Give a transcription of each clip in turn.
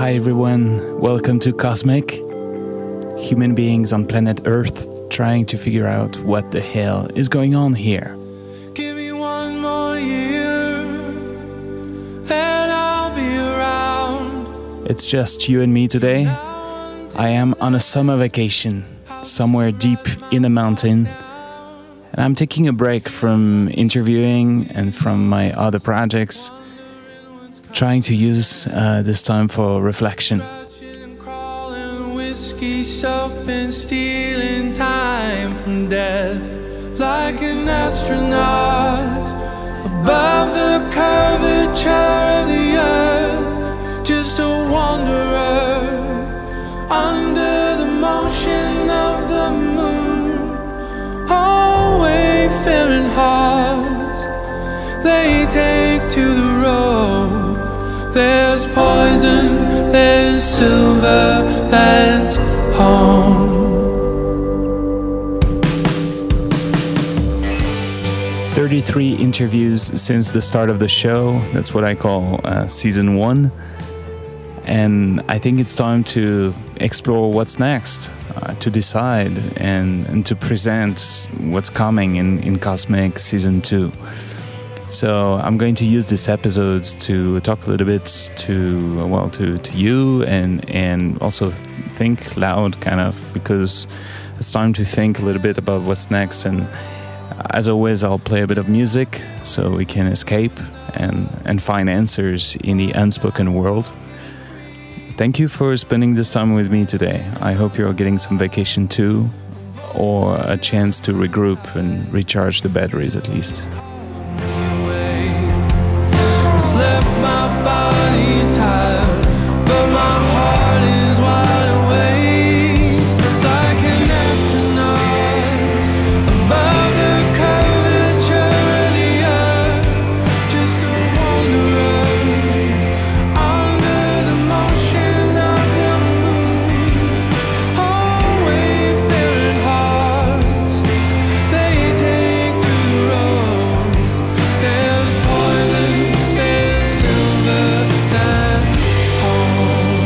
Hi everyone, welcome to Cosmic. Human beings on planet Earth trying to figure out what the hell is going on here. Give me one more year, then I'll be around. It's just you and me today. I am on a summer vacation, somewhere deep in a mountain. And I'm taking a break from interviewing and from my other projects, trying to use this time for reflection. Whiskey, soap, and stealing time from death, like an astronaut above the curvature of the earth, just a wanderer under the motion of the moon. Oh, wayfaring hearts, they take to the road. There's poison, there's silver, that's home. 33 interviews since the start of the show. That's what I call season 1. And I think it's time to explore what's next, to decide and to present what's coming in Cosmic Season 2. So I'm going to use these episodes to talk a little bit to you and also think loud, kind of, because it's time to think a little bit about what's next. And as always, I'll play a bit of music so we can escape and find answers in the unspoken world. Thank you for spending this time with me today. I hope you're getting some vacation too, or a chance to regroup and recharge the batteries at least. It's left my body tired, but my heart is wide awake, like an astronaut above the curvature of the earth, just a wanderer under the motion of the moon. Oh, wayfaring hearts, they take to the road. There's poison, silver, that's home.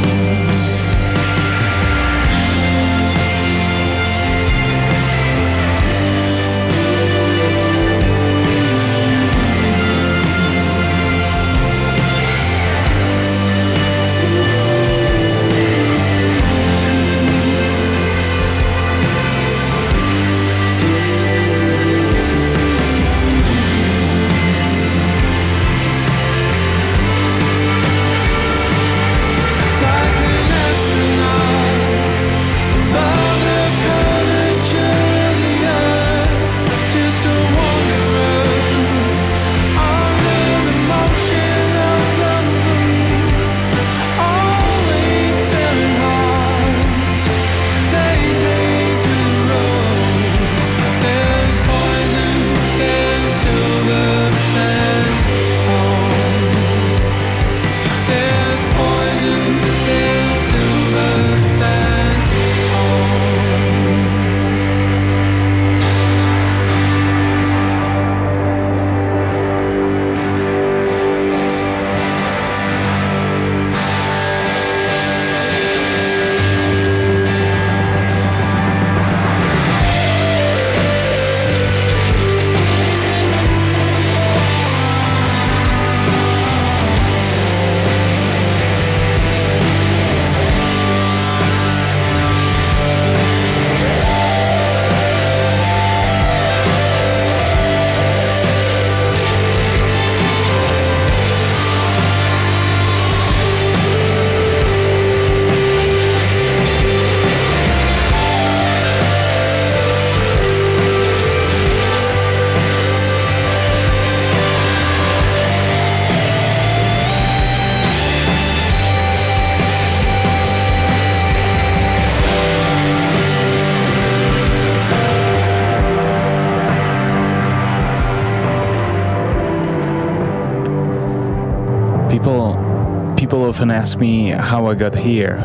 People often ask me how I got here,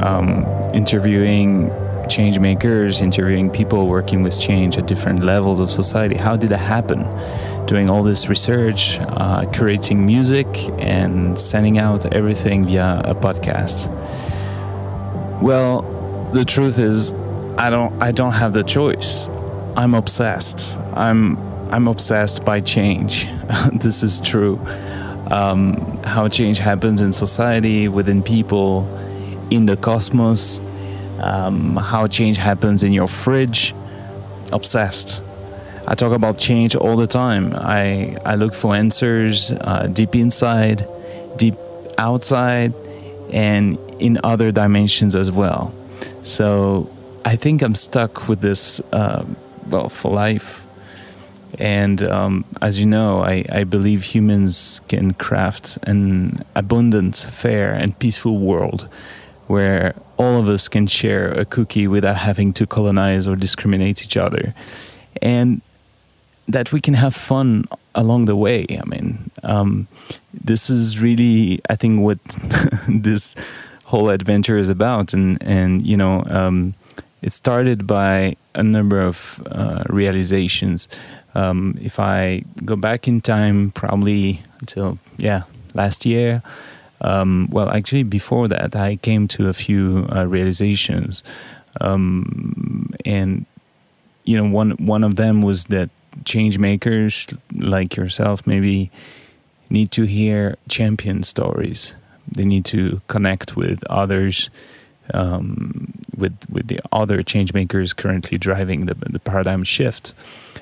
interviewing change makers, interviewing people working with change at different levels of society. How did that happen? doing all this research, curating music, and sending out everything via a podcast? Well, the truth is, I don't have the choice. I'm obsessed. I'm obsessed by change. This is true. How change happens in society, within people, in the cosmos, how change happens in your fridge. Obsessed. I talk about change all the time. I look for answers deep inside, deep outside, and in other dimensions as well. So I think I'm stuck with this, for life. And as you know, I believe humans can craft an abundant, fair, and peaceful world where all of us can share a cookie without having to colonize or discriminate each other. And that we can have fun along the way. I mean, this is really, I think, what this whole adventure is about. And you know, it started by a number of realizations. If I go back in time, probably until, last year, well, actually before that, I came to a few realizations. And, you know, one of them was that change makers like yourself maybe need to hear champion stories. They need to connect with others, with the other change makers currently driving the paradigm shift.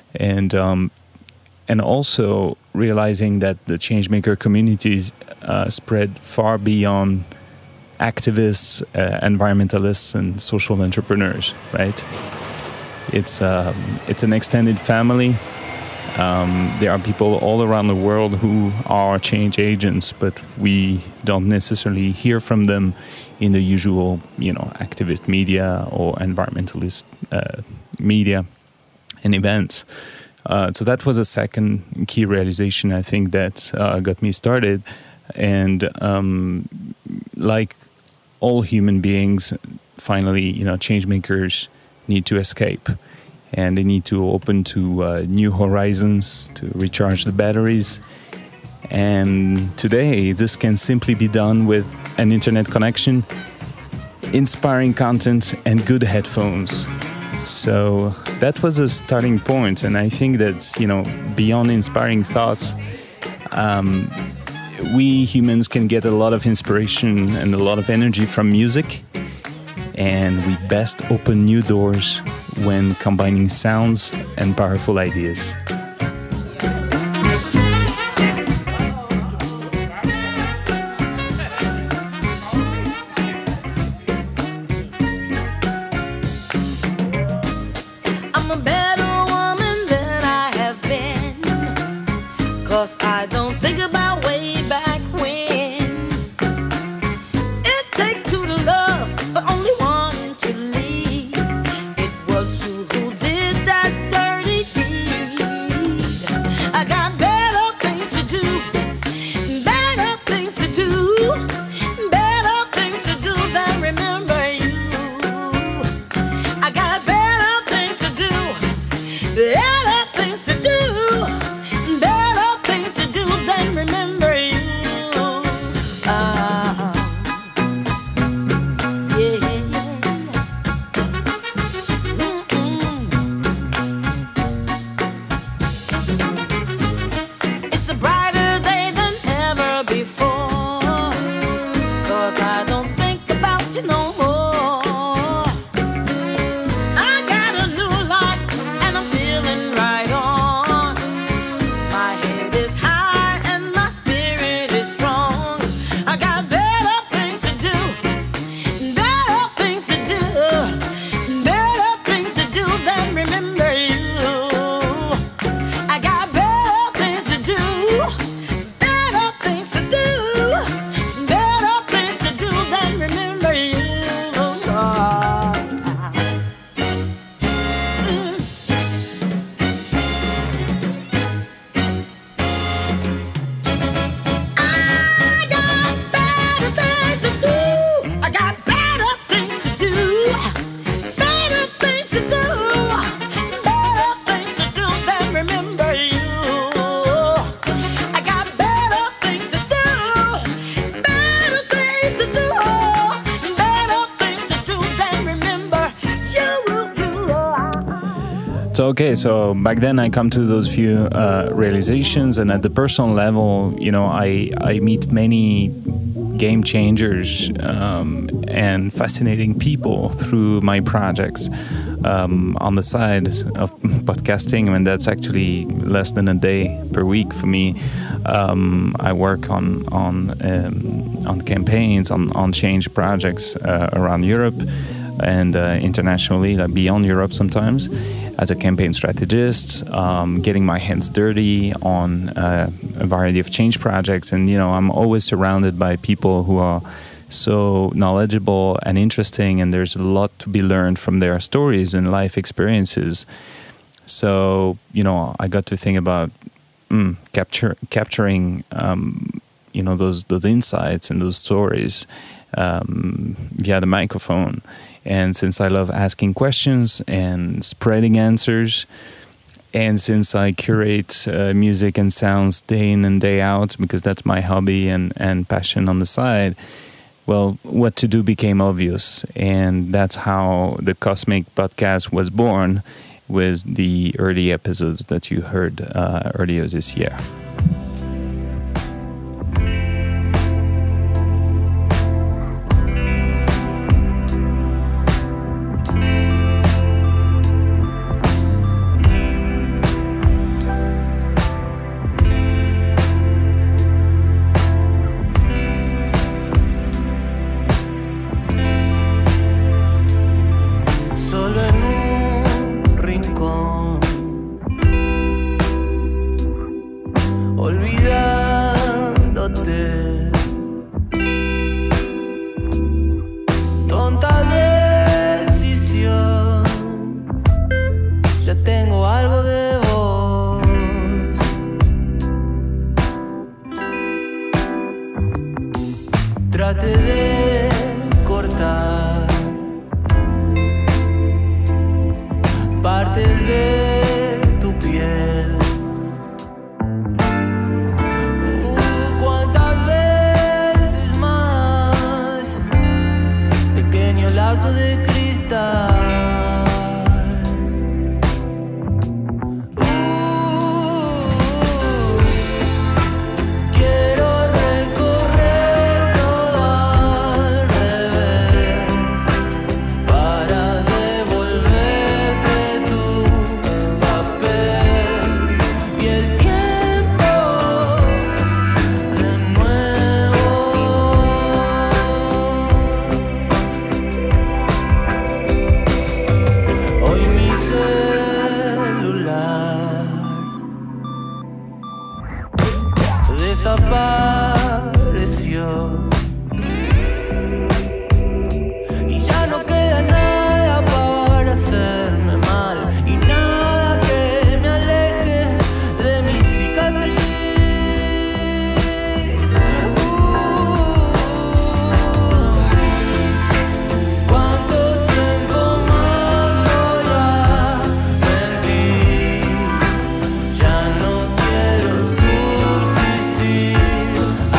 And also realizing that the changemaker communities spread far beyond activists, environmentalists, and social entrepreneurs. Right? It's an extended family. There are people all around the world who are change agents, but we don't necessarily hear from them in the usual, you know, activist media or environmentalist media and events. So that was a second key realization, I think, that got me started. And like all human beings, finally, you know, change makers need to escape. And they need to open to new horizons, to recharge the batteries. And today, this can simply be done with an internet connection, inspiring content, and good headphones. So that was a starting point. And I think that, you know, beyond inspiring thoughts, we humans can get a lot of inspiration and a lot of energy from music. And we best open new doors when combining sounds and powerful ideas. I'm a better woman than I have been, 'cause I don't think about way back when. It takes two to love, but only one to leave. It was you who did that dirty deed. I got better things to do, better things to do, better things to do than remember you. I got better things to do, better things to do, better things to do than remember you. So okay, so back then I come to those few realizations, and at the personal level, you know, I meet many game changers and fascinating people through my projects. On the side of podcasting, I mean, that's actually less than a day per week for me. I work on campaigns, on change projects around Europe and internationally, like beyond Europe sometimes, as a campaign strategist, getting my hands dirty on a variety of change projects. And, you know, I'm always surrounded by people who are so knowledgeable and interesting, and there's a lot to be learned from their stories and life experiences. So, you know, I got to think about capturing, you know, those insights and those stories via the microphone. And since I love asking questions and spreading answers, and since I curate music and sounds day in and day out, because that's my hobby and passion on the side, well, what to do became obvious. And that's how the Cosmic Podcast was born, with the early episodes that you heard earlier this year. Trate de cortar partes de tu piel. ¿Cuántas veces más? Pequeño lazo de cristal. Desapareció y ya no queda nada para hacerme mal y nada que me aleje de mi cicatriz. ¿Cuánto tiempo más voy a mentir? Ya no quiero subsistir.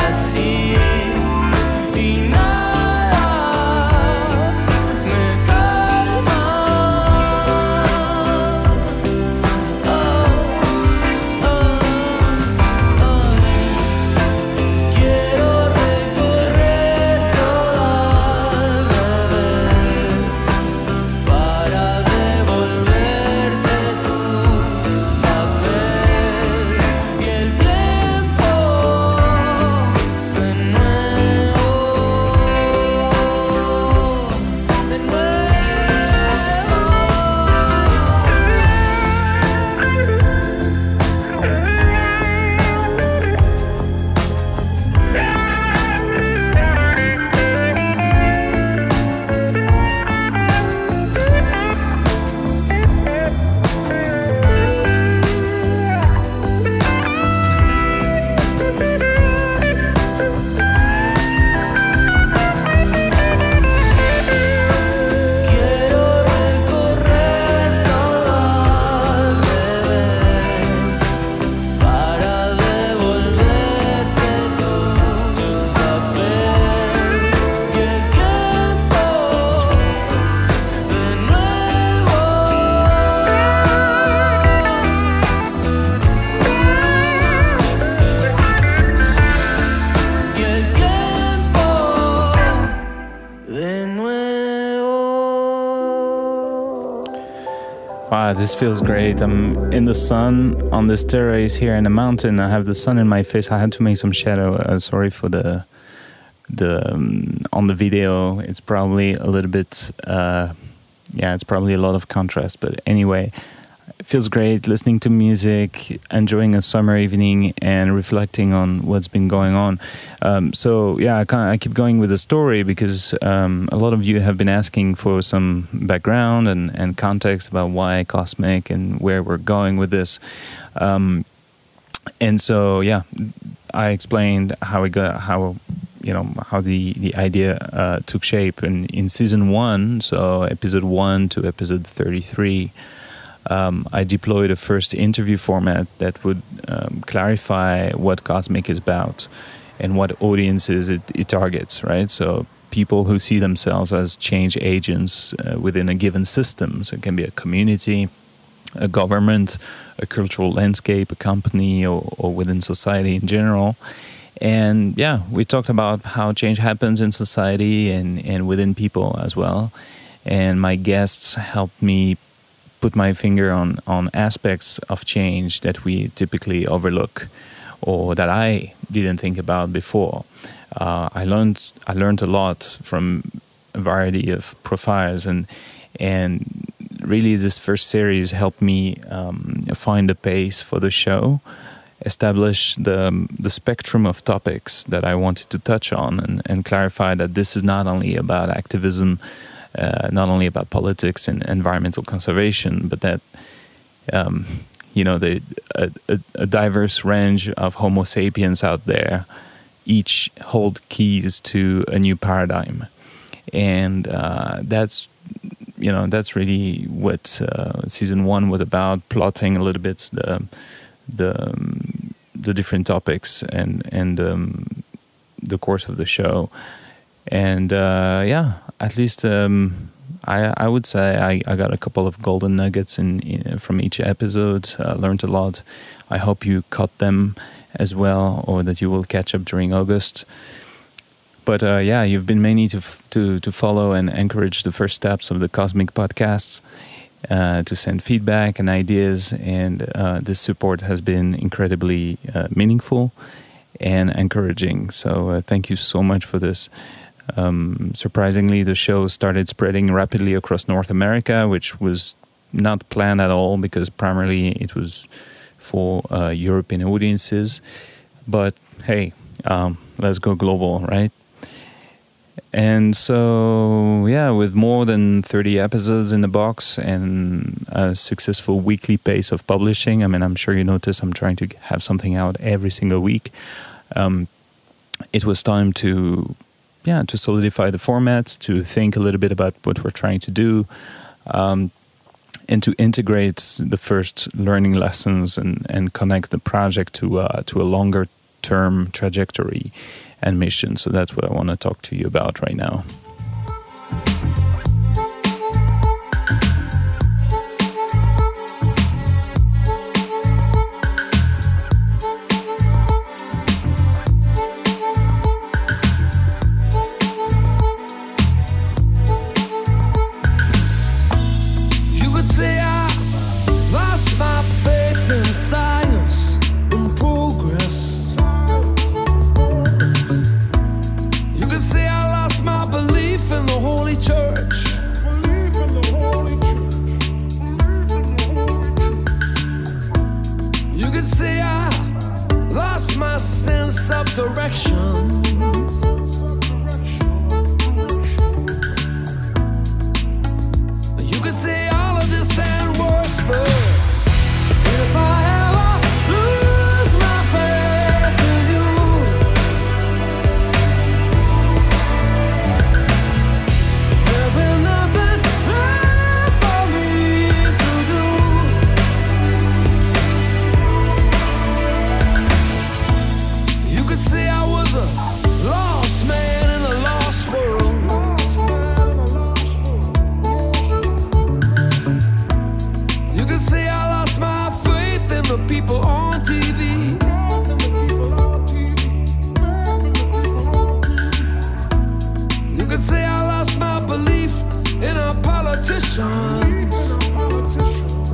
Wow, this feels great. I'm in the sun on this terrace here in the mountain. I have the sun in my face. I had to make some shadow. Sorry for the on the video. It's probably a little bit, it's probably a lot of contrast. But anyway, it feels great listening to music, enjoying a summer evening, and reflecting on what's been going on. I keep going with the story because a lot of you have been asking for some background and context about why Cosmic and where we're going with this. I explained how the idea took shape in season 1, so episode 1 to episode 33. I deployed a first interview format that would clarify what Cosmic is about and what audiences it targets, right? So people who see themselves as change agents within a given system. So it can be a community, a government, a cultural landscape, a company, or within society in general. And yeah, we talked about how change happens in society and within people as well. And my guests helped me put my finger on aspects of change that we typically overlook or that I didn't think about before. I learned a lot from a variety of profiles, and really this first series helped me find a pace for the show, establish the spectrum of topics that I wanted to touch on, and clarify that this is not only about activism, not only about politics and environmental conservation, but that a diverse range of Homo sapiens out there each hold keys to a new paradigm, and that's really what season 1 was about, plotting a little bit the different topics and the course of the show. And at least I would say I got a couple of golden nuggets from each episode. Learned a lot. I hope you caught them as well, or that you will catch up during August. But you've been many to follow and encourage the first steps of the Cosmic podcasts, to send feedback and ideas, and this support has been incredibly meaningful and encouraging. So thank you so much for this. Surprisingly, the show started spreading rapidly across North America, which was not planned at all because primarily it was for European audiences. But hey, let's go global, right? And so, with more than 30 episodes in the box and a successful weekly pace of publishing, I mean, I'm sure you notice I'm trying to have something out every single week. It was time to solidify the format, to think a little bit about what we're trying to do, and to integrate the first learning lessons and connect the project to a longer term trajectory and mission. So that's what I want to talk to you about right now. Direction. You could say all of this and worse, but if I ever lose my faith in you, there'll be nothing left for me to do. You could say I was a lost man in a lost world. You could say I lost my faith in the people on TV. You could say I lost my belief in our politicians.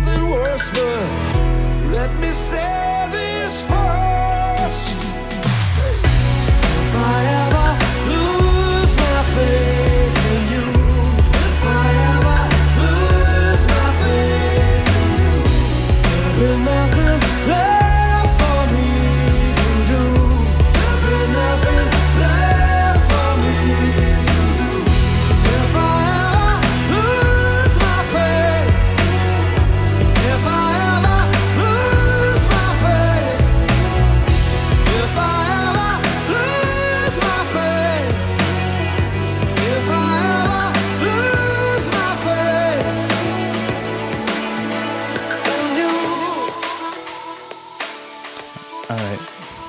something worse, but let me say this first. If I ever lose my faith in you, if I ever lose my faith in you, there'll be nothing left for me to do. There'll be nothing left for me to do. If I ever lose my faith, if I ever lose my faith, if I ever lose my faith, if I ever lose my faith in you. All right.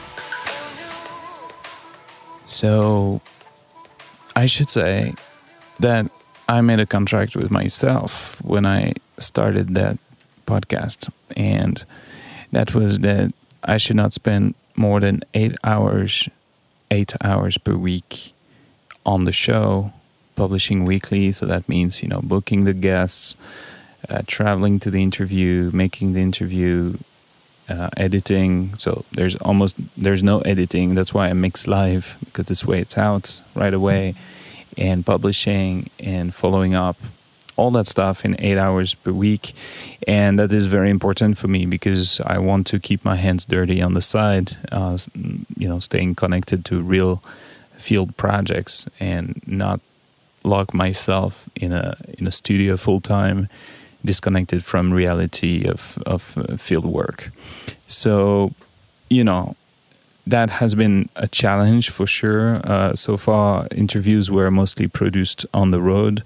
So I should say that I made a contract with myself when I started that podcast, and that was that I should not spend more than 8 hours per week on the show, publishing weekly. So that means, booking the guests, traveling to the interview, making the interview, editing. So there's no editing. That's why I mix live, because this way it's out right away, and publishing and following up, all that stuff in 8 hours per week. And that is very important for me because I want to keep my hands dirty on the side, staying connected to real field projects and not lock myself in a studio full time, disconnected from reality of field work. So, that has been a challenge for sure. So far, interviews were mostly produced on the road,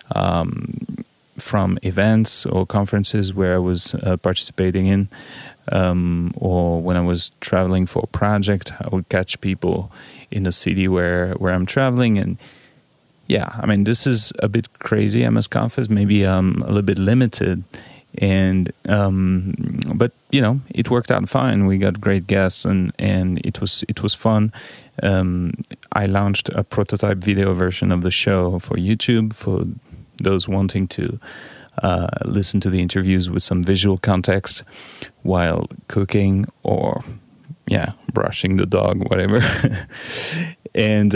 from events or conferences where I was participating in, or when I was traveling for a project, I would catch people in the city where I'm traveling. And yeah, I mean, this is a bit crazy, I must confess, maybe a little bit limited. And but it worked out fine. We got great guests, and it was fun. I launched a prototype video version of the show for YouTube for those wanting to listen to the interviews with some visual context while cooking or brushing the dog, whatever. And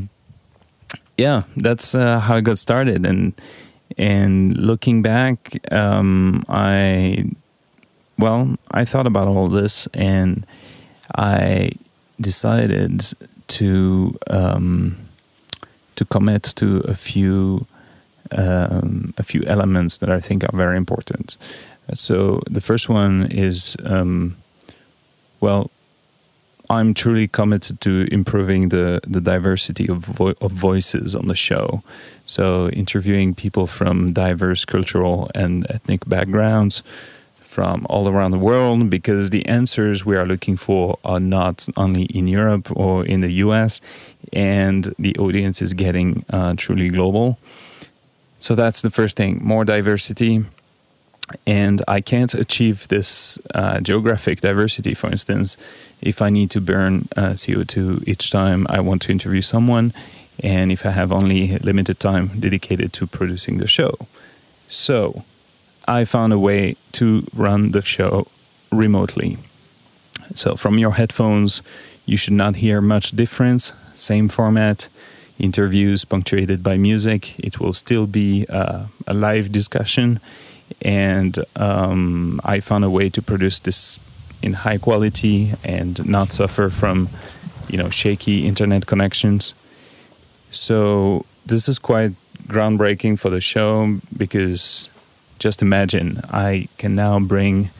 that's how I got started. And looking back, I thought about all this, and I decided to commit to a few elements that I think are very important. So the first one is, I'm truly committed to improving the diversity of voices on the show. So interviewing people from diverse cultural and ethnic backgrounds from all around the world, because the answers we are looking for are not only in Europe or in the US, and the audience is getting truly global. So that's the first thing, more diversity. And I can't achieve this geographic diversity, for instance, if I need to burn CO2 each time I want to interview someone, and if I have only limited time dedicated to producing the show. So I found a way to run the show remotely. So from your headphones, you should not hear much difference. Same format, interviews punctuated by music. It will still be a live discussion. And I found a way to produce this in high quality and not suffer from, shaky internet connections. So this is quite groundbreaking for the show, because just imagine, I can now bring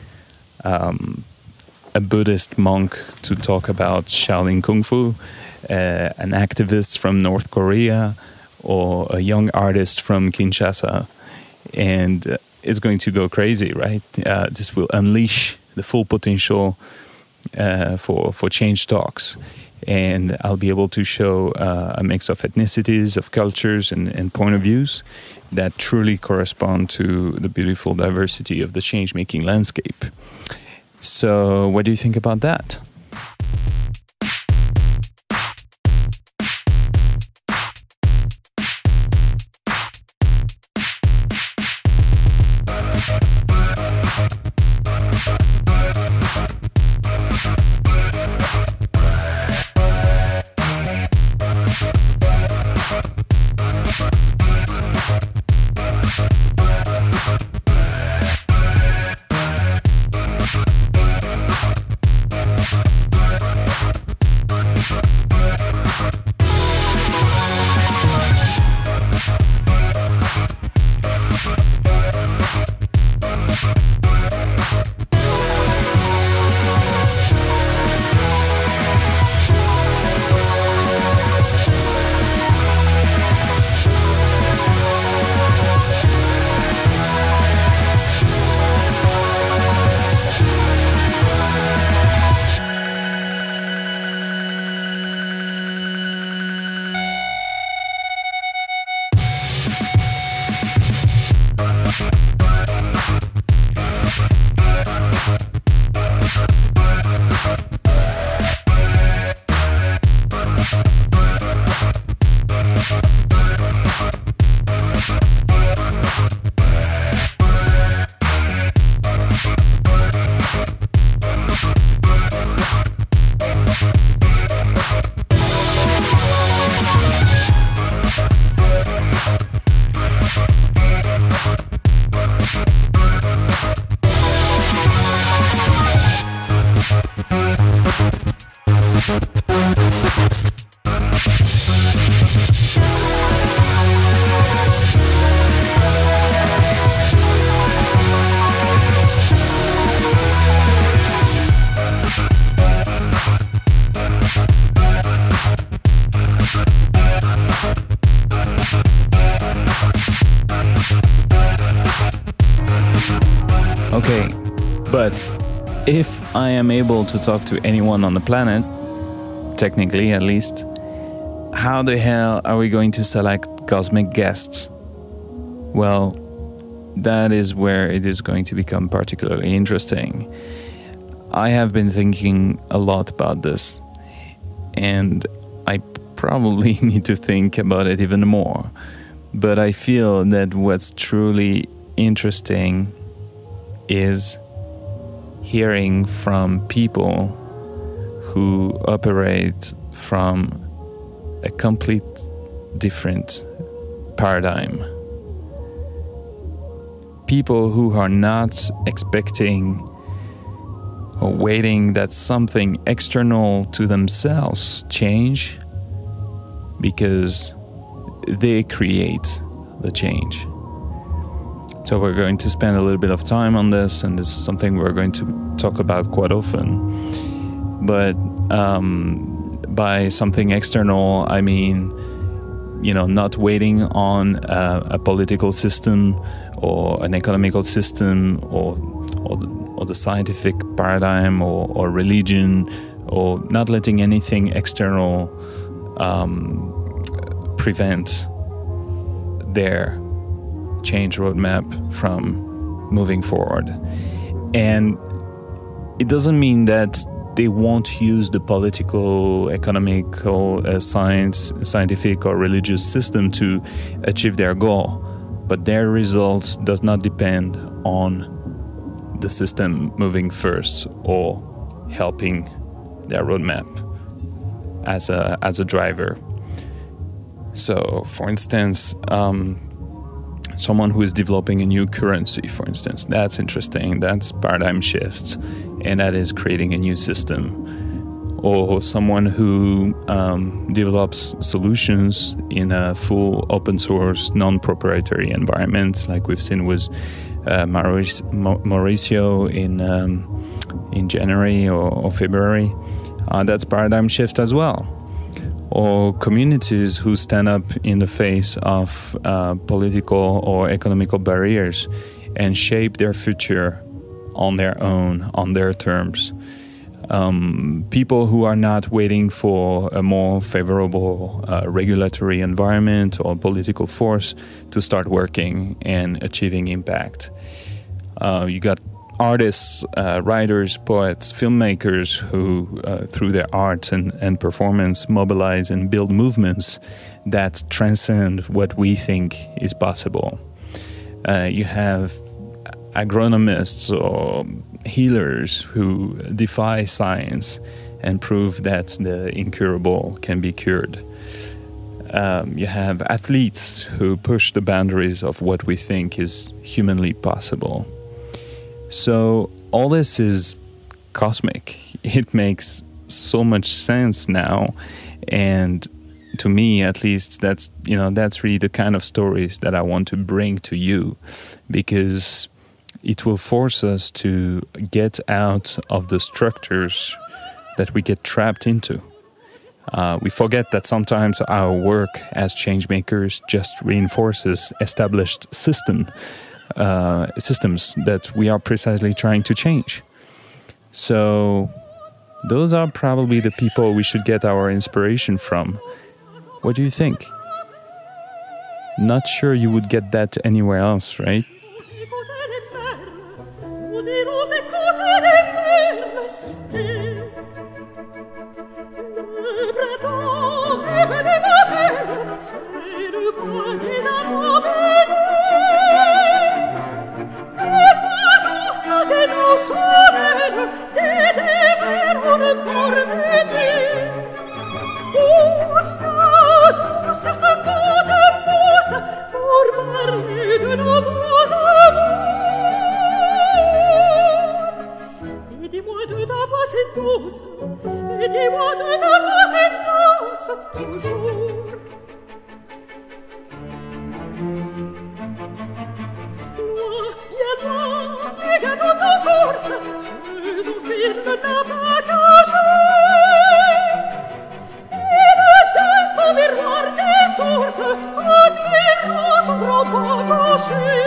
a Buddhist monk to talk about Shaolin Kung Fu, an activist from North Korea, or a young artist from Kinshasa. And it's going to go crazy, right? This will unleash the full potential for change talks. And I'll be able to show a mix of ethnicities, of cultures, and point of views that truly correspond to the beautiful diversity of the change-making landscape. So what do you think about that? Okay, but if I am able to talk to anyone on the planet, technically at least, how the hell are we going to select cosmic guests? Well, that is where it is going to become particularly interesting. I have been thinking a lot about this, and I probably need to think about it even more. But I feel that what's truly interesting is hearing from people who operate from a complete different paradigm. People who are not expecting or waiting that something external to themselves change, because they create the change. So we're going to spend a little bit of time on this, and this is something we're going to talk about quite often. But by something external, I mean, not waiting on a political system or an economical system or the scientific paradigm or religion, or not letting anything external prevent their change roadmap from moving forward. And it doesn't mean that they won't use the political, economical, scientific or religious system to achieve their goal, but their results does not depend on the system moving first or helping their roadmap as a driver. So, for instance, someone who is developing a new currency, for instance, that's interesting. That's paradigm shifts, and that is creating a new system. Or someone who develops solutions in a full open source, non-proprietary environment, like we've seen with Mauricio in January or February. That's paradigm shift as well. Or communities who stand up in the face of political or economical barriers and shape their future on their own, on their terms. People who are not waiting for a more favorable regulatory environment or political force to start working and achieving impact. You got artists, writers, poets, filmmakers who, through their art and performance, mobilize and build movements that transcend what we think is possible. You have agronomists or healers who defy science and prove that the incurable can be cured. You have athletes who push the boundaries of what we think is humanly possible. So all this is cosmic. It makes so much sense now, and to me, at least, that's really the kind of stories that I want to bring to you, because it will force us to get out of the structures that we get trapped into. We forget that sometimes our work as change makers just reinforces established systems that we are precisely trying to change. So those are probably the people we should get our inspiration from. What do you think? Not sure you would get that anywhere else, right? Et dis-moi de course, toujours. Loin, bien loin, également en course, faisons film n'a pas caché. Et le tempo miroir des sources, admirant son grand pas caché.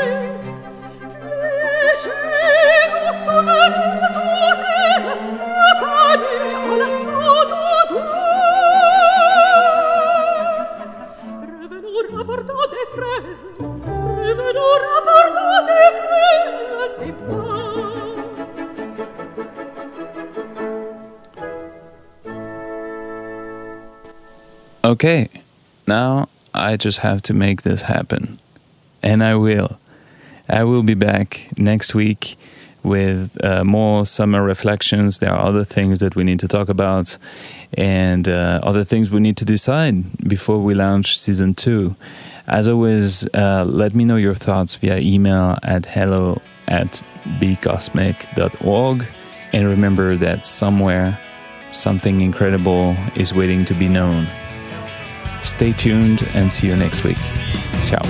Léger, toute aise, la panier en laissant nos doigts. Revenons rapportant des fraises, revenons rapportant des fraises, des bois. Okay, now I just have to make this happen. And I will. I will be back next week with more summer reflections. There are other things that we need to talk about and other things we need to decide before we launch season 2. As always, let me know your thoughts via email at hello@bcosmic.org. And remember that somewhere, something incredible is waiting to be known. Stay tuned and see you next week. Ciao.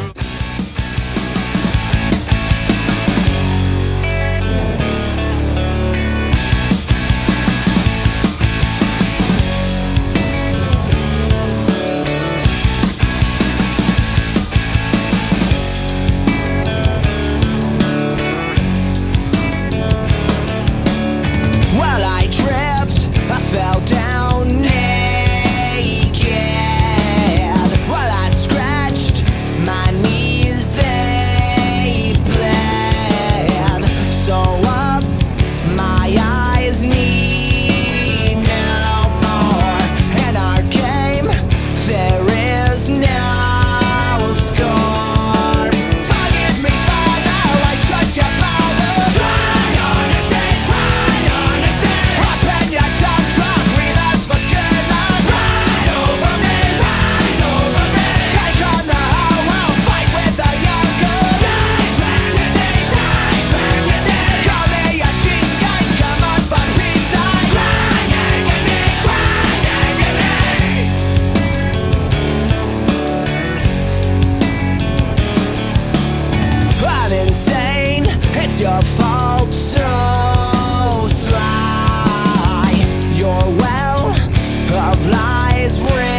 Your well of lies